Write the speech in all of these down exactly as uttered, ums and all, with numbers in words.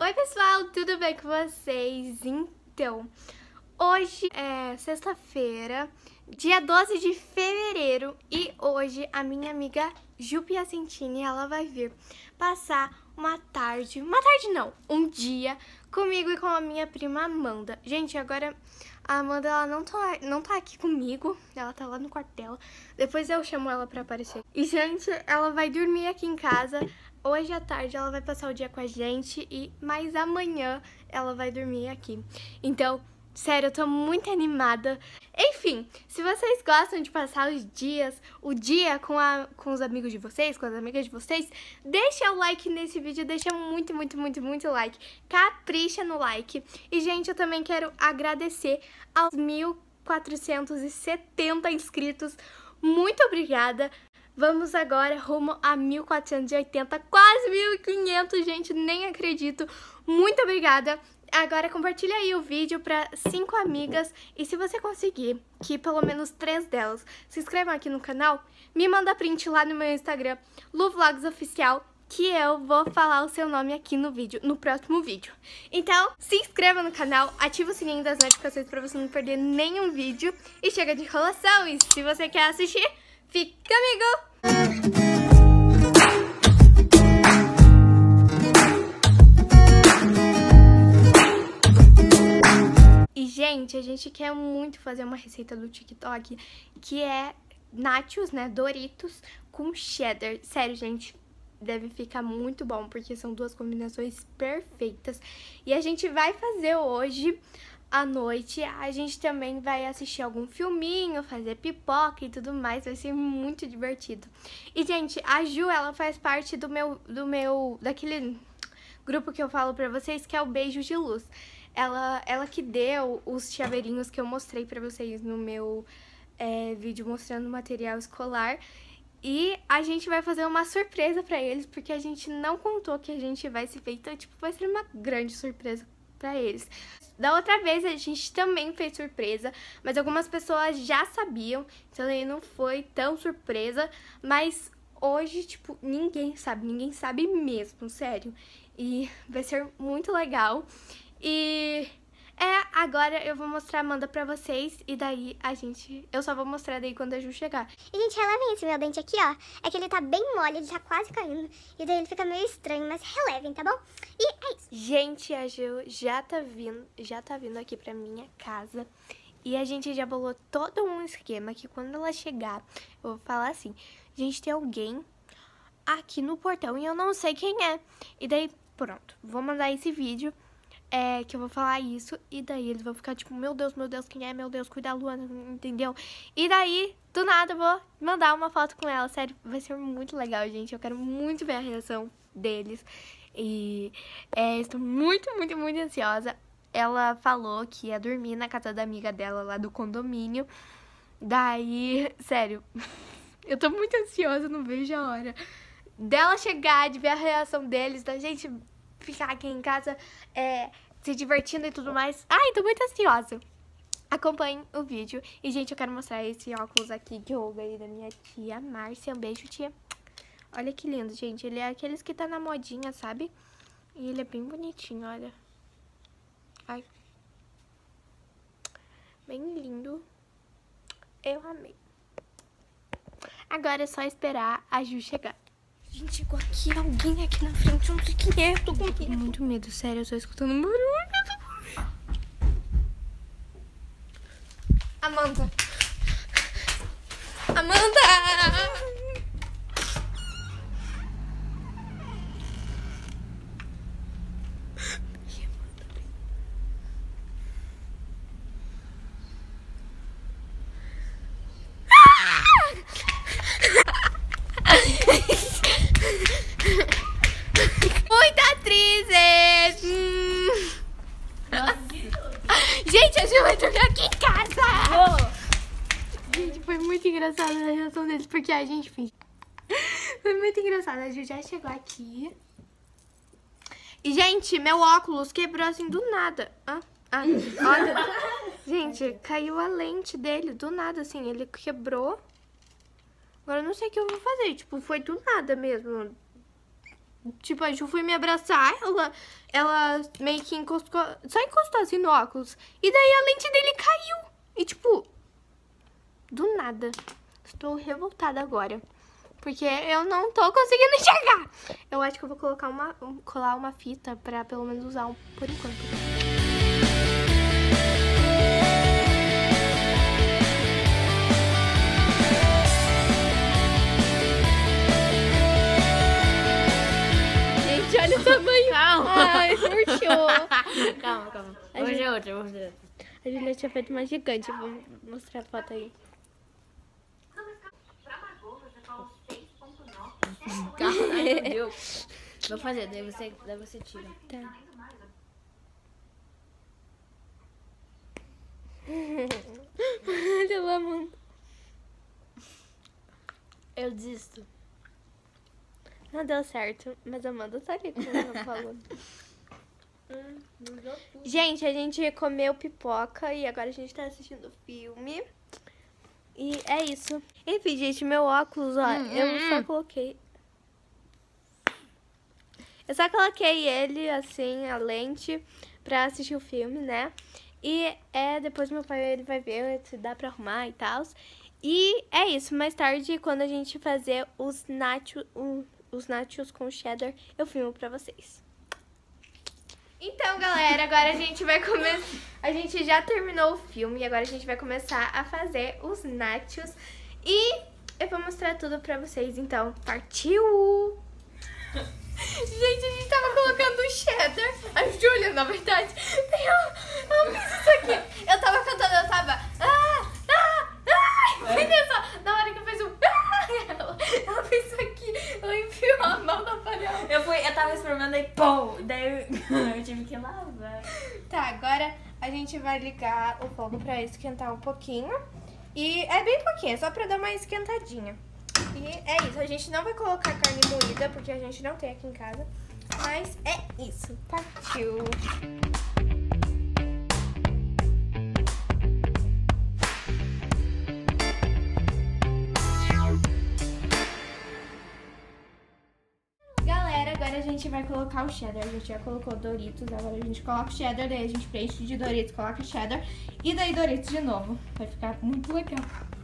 Oi pessoal, tudo bem com vocês? Então, hoje é sexta-feira, dia doze de fevereiro, e hoje a minha amiga Ju Piacentini, ela vai vir passar uma tarde, uma tarde não, um dia comigo e com a minha prima Amanda. Gente, agora a Amanda ela não tá, não tá aqui comigo, ela tá lá no quarto dela, depois eu chamo ela pra aparecer. E gente, ela vai dormir aqui em casa. Hoje à tarde ela vai passar o dia com a gente, e mais amanhã ela vai dormir aqui. Então, sério, eu tô muito animada. Enfim, se vocês gostam de passar os dias, o dia com, a, com os amigos de vocês, com as amigas de vocês, deixa o like nesse vídeo, deixa muito, muito, muito, muito like. Capricha no like. E, gente, eu também quero agradecer aos mil quatrocentos e setenta inscritos. Muito obrigada. Vamos agora rumo a mil quatrocentos e oitenta, quase mil e quinhentos, gente, nem acredito. Muito obrigada. Agora compartilha aí o vídeo para cinco amigas, e se você conseguir que pelo menos três delas se inscrevam aqui no canal, me manda print lá no meu Instagram, Lu Vlogs Oficial, que eu vou falar o seu nome aqui no vídeo, no próximo vídeo. Então, se inscreva no canal, ativa o sininho das notificações para você não perder nenhum vídeo, e chega de enrolação, e se você quer assistir, fica comigo! E, gente, a gente quer muito fazer uma receita do TikTok, que é nachos, né, Doritos com cheddar. Sério, gente, deve ficar muito bom, porque são duas combinações perfeitas. E a gente vai fazer hoje à noite. A gente também vai assistir algum filminho, fazer pipoca e tudo mais. Vai ser muito divertido. E, gente, a Ju, ela faz parte do meu, do meu, daquele grupo que eu falo pra vocês, que é o Beijo de Luz. Ela, ela que deu os chaveirinhos que eu mostrei pra vocês no meu é, vídeo mostrando material escolar. E a gente vai fazer uma surpresa pra eles, porque a gente não contou que a gente vai se ver. Então, tipo, vai ser uma grande surpresa pra eles. Da outra vez a gente também fez surpresa, mas algumas pessoas já sabiam, então aí não foi tão surpresa. Mas hoje, tipo, ninguém sabe, ninguém sabe mesmo, sério. E vai ser muito legal. E é, agora eu vou mostrar a Amanda pra vocês, e daí a gente, eu só vou mostrar daí quando a Ju chegar. E, gente, relevem esse meu dente aqui, ó. É que ele tá bem mole, ele tá quase caindo. E daí ele fica meio estranho, mas relevem, tá bom? E é isso. Gente, a Ju já tá vindo, já tá vindo aqui pra minha casa. E a gente já bolou todo um esquema que quando ela chegar, eu vou falar assim: gente, tem alguém aqui no portão e eu não sei quem é. E daí, pronto, vou mandar esse vídeo. É, que eu vou falar isso, e daí eles vão ficar tipo, meu Deus, meu Deus, quem é? Meu Deus, cuida da Luana, entendeu? E daí, do nada, eu vou mandar uma foto com ela, sério, vai ser muito legal, gente. Eu quero muito ver a reação deles, e é, estou muito, muito, muito ansiosa. Ela falou que ia dormir na casa da amiga dela lá do condomínio, daí, sério, eu tô muito ansiosa, não vejo a hora dela chegar, de ver a reação deles, da gente ficar aqui em casa, é, se divertindo e tudo mais. Ai, tô muito ansiosa. Acompanhem o vídeo. E, gente, eu quero mostrar esse óculos aqui que eu ganhei da minha tia Márcia. Um beijo, tia. Olha que lindo, gente. Ele é aqueles que tá na modinha, sabe? E ele é bem bonitinho, olha. Ai. Bem lindo. Eu amei. Agora é só esperar a Ju chegar. Gente, chegou aqui alguém aqui na frente, eu não sei quem é, eu tô com medo. Muito medo, sério, eu tô escutando um barulho. Amanda. Amanda! Gente, a Ju vai dormir aqui em casa! Oh. Gente, foi muito engraçada a reação deles, porque a gente fez. Foi muito engraçado, a Ju já chegou aqui. E, gente, meu óculos quebrou assim do nada. Ah, ah, olha. Gente, caiu a lente dele do nada, assim, ele quebrou. Agora eu não sei o que eu vou fazer, tipo, foi do nada mesmo. tipo, a Ju foi me abraçar, ela, ela meio que encostou, só encostou assim no óculos. E daí a lente dele caiu. E tipo, do nada. Estou revoltada agora. Porque eu não tô conseguindo enxergar. Eu acho que eu vou colocar uma, colar uma fita pra pelo menos usar um por enquanto. Gente, olha o tamanho. Calma. Ai, murchou. Calma, calma. A Hoje gente- é outra, hoje é outra. A Julia tinha feito uma gigante. Vou mostrar a foto aí. Calma, ai, meu Deus. Vou fazer, daí você, daí você tira. Tá. Olha lá, mano. Eu desisto. Não deu certo, mas a Amanda tá ali como ela falou. Gente, a gente comeu pipoca e agora a gente tá assistindo filme. E é isso. Enfim, gente, meu óculos, ó, Hum, eu hum, só hum. coloquei... Eu só coloquei ele, assim, a lente, pra assistir o filme, né? E é, depois meu pai ele vai ver se dá pra arrumar e tal. E é isso, mais tarde, quando a gente fazer os nachos, os nachos com cheddar, eu filmo pra vocês. Então, galera, agora a gente vai começar... A gente já terminou o filme e agora a gente vai começar a fazer os nachos. E eu vou mostrar tudo pra vocês, então, partiu! Gente, a gente tava colocando o cheddar. A Júlia, na verdade, ela, ela fez isso aqui. Eu tava cantando, eu tava... Ah, ah, ah. Olha só, na hora que eu fiz o... Ah, ela, ela fez isso aqui. Ela enfiou a mão na panela. Eu fui, eu tava experimentando e pô, daí eu, eu tive que lavar. Tá, agora a gente vai ligar o fogo pra esquentar um pouquinho. E é bem pouquinho, é só pra dar uma esquentadinha. E é isso, a gente não vai colocar carne moída, porque a gente não tem aqui em casa. Mas é isso, partiu! Galera, agora a gente vai colocar o cheddar. A gente já colocou Doritos, agora a gente coloca o cheddar, daí a gente preenche de Doritos, coloca o cheddar e daí Doritos de novo. Vai ficar muito legal.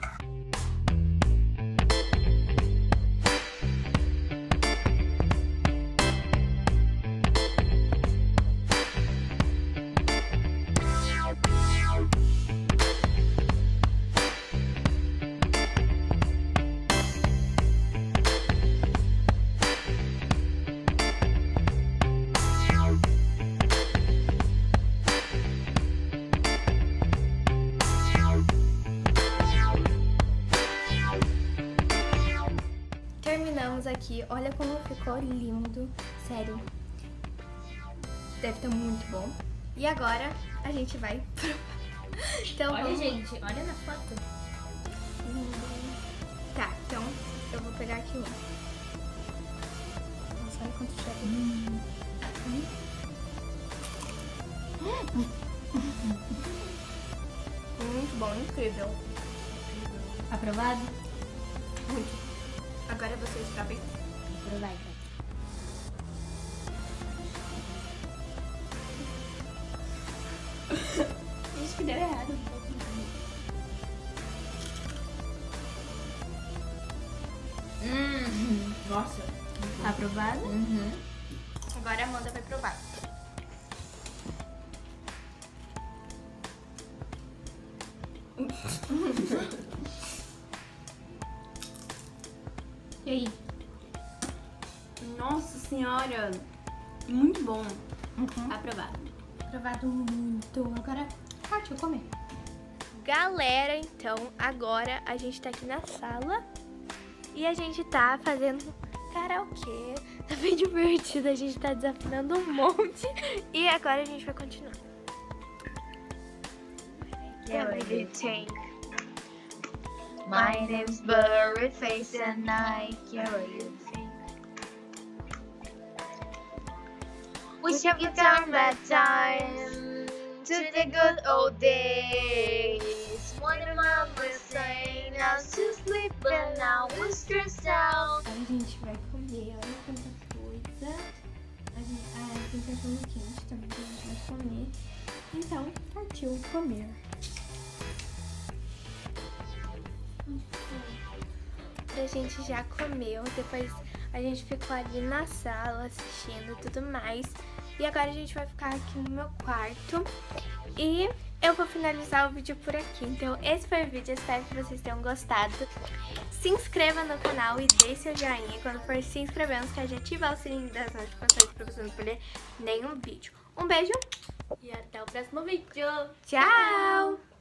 Terminamos aqui, olha como ficou lindo, sério, deve estar muito bom. E agora a gente vai provar. Então, Olha, vamos... gente, olha na foto. Tá, então eu vou pegar aqui um. Nossa, olha quanto cheiro. Hum. Muito bom, incrível. Aprovado? Muito. Agora vocês sabem. Aprovado. Acho que deu errado um pouco. Hum, nossa. Aprovado? Uhum. Agora a Amanda vai provar. E aí? Nossa senhora. Muito bom. Uhum. Aprovado. Aprovado muito. Agora partiu comer. Galera, então agora a gente tá aqui na sala e a gente tá fazendo karaokê. Tá bem divertido, a gente tá desafinando um monte. E agora a gente vai continuar. Yeah, what do you think? My name's Blurry Face and Nike. Yeah, what do you think? Wish I could turn back time to the good old days. One of my was saying I was to sleep, but now we're stressed out. Agora a gente vai comer, olha quanta coisa. a temperatura quente também que a gente vai comer. Então, partiu comer. A gente já comeu, depois a gente ficou ali na sala assistindo e tudo mais. E agora a gente vai ficar aqui no meu quarto e eu vou finalizar o vídeo por aqui. Então esse foi o vídeo, espero que vocês tenham gostado. Se inscreva no canal e deixe seu joinha. Quando for se inscrever, não esquece de ativar o sininho das notificações para você não perder nenhum vídeo. Um beijo E até o próximo vídeo. Tchau!